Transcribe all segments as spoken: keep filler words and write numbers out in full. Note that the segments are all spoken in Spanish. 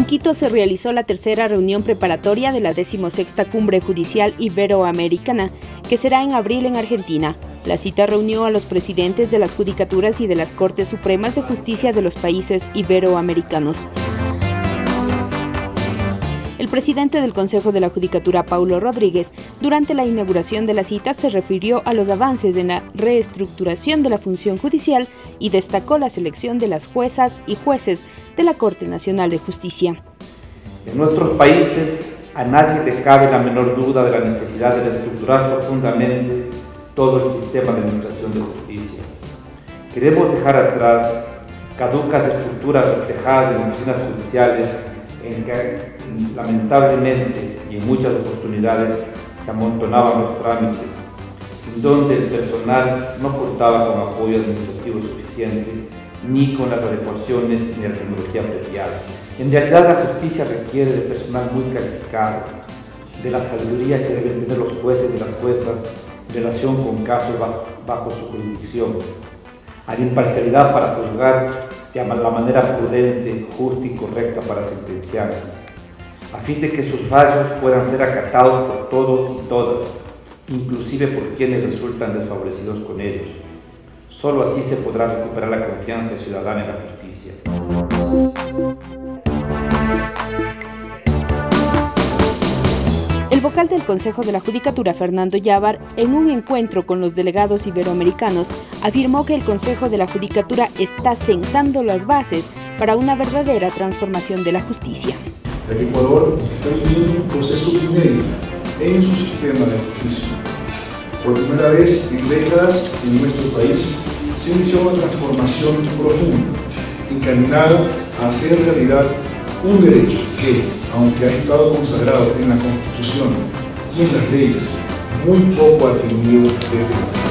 En Quito se realizó la tercera reunión preparatoria de la decimosexta Cumbre Judicial Iberoamericana, que será en abril en Argentina. La cita reunió a los presidentes de las judicaturas y de las Cortes Supremas de Justicia de los países iberoamericanos. El presidente del Consejo de la Judicatura, Paulo Rodríguez, durante la inauguración de la cita se refirió a los avances en la reestructuración de la función judicial y destacó la selección de las juezas y jueces de la Corte Nacional de Justicia. En nuestros países a nadie le cabe la menor duda de la necesidad de reestructurar profundamente todo el sistema de administración de justicia. Queremos dejar atrás caducas estructuras reflejadas en oficinas judiciales en que lamentablemente y en muchas oportunidades se amontonaban los trámites, en donde el personal no contaba con apoyo administrativo suficiente, ni con las adecuaciones ni la tecnología apropiada. En realidad la justicia requiere de personal muy calificado, de la sabiduría que deben tener los jueces y las juezas en relación con casos bajo, bajo su jurisdicción, a la imparcialidad para juzgar de la manera prudente, justa y correcta para sentenciar, a fin de que sus fallos puedan ser acatados por todos y todas, inclusive por quienes resultan desfavorecidos con ellos. Solo así se podrá recuperar la confianza ciudadana en la justicia. El vocal del Consejo de la Judicatura, Fernando Yávar, en un encuentro con los delegados iberoamericanos, afirmó que el Consejo de la Judicatura está sentando las bases para una verdadera transformación de la justicia. El Ecuador está viviendo un proceso inédito en su sistema de justicia. Por primera vez en décadas en nuestro país se inició una transformación profunda, encaminada a hacer realidad un derecho que, aunque ha estado consagrado en la Constitución y en las leyes, muy poco atribuido de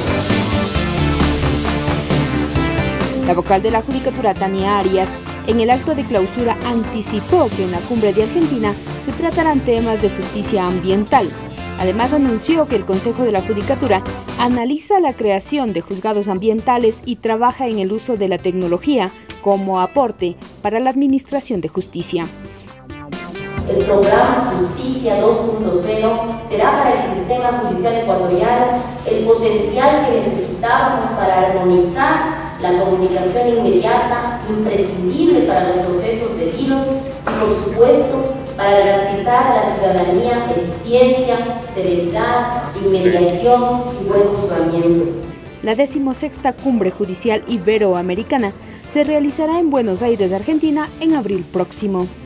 La vocal de la Judicatura, Tania Arias, en el acto de clausura anticipó que en la cumbre de Argentina se tratarán temas de justicia ambiental. Además anunció que el Consejo de la Judicatura analiza la creación de juzgados ambientales y trabaja en el uso de la tecnología como aporte para la administración de justicia. El programa Justicia dos punto cero será para el sistema judicial ecuatoriano el potencial que necesitábamos para armonizar la comunicación inmediata, imprescindible para los procesos debidos y, por supuesto, para garantizar a la ciudadanía eficiencia, celeridad, inmediación y buen juzgamiento. La decimosexta Cumbre Judicial Iberoamericana se realizará en Buenos Aires, Argentina, en abril próximo.